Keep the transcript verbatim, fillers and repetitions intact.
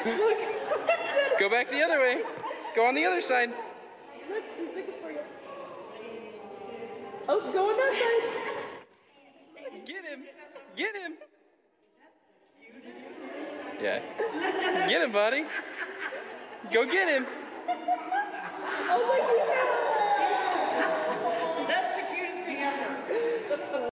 Go back the other way. Go on the other side. Look, he's looking for you. Oh, go on that side. Get him. Get him. Yeah. Get him, buddy. Go get him. Oh my God.